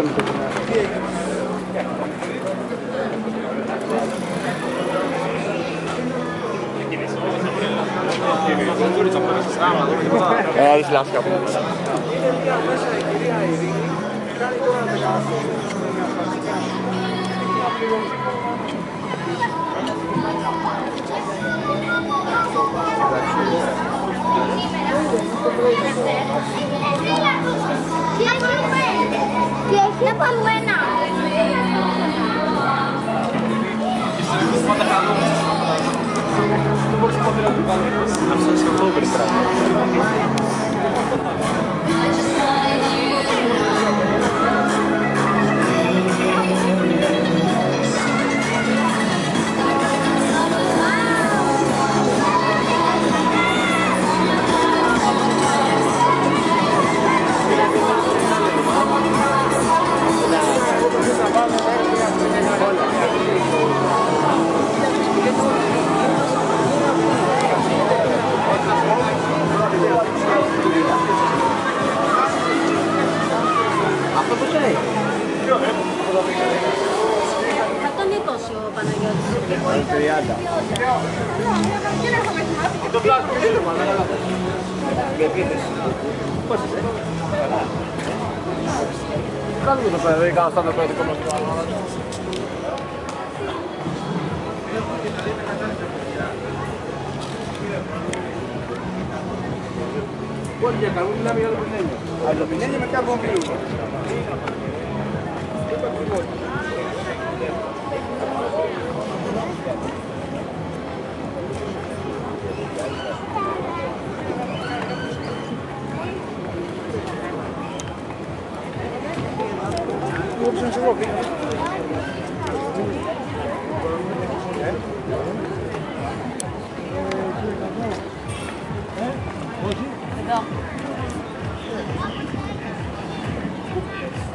Δεις λάσκα που Και έχει να πάμε ένα. Αυτό πώς είναι? Θα τον 20 ο Παναγιώτης. 30. Το πλάσμα, η επίθεση. Πώς είσαι? Καλά. Κάνουμε το παιδί, κάνω στα το παιδικό μας το άλλο. Πότε για καλού μιλάμε για αλουμινένιο. Αλουμινένιο με κάρβον μπλου. Εδώ.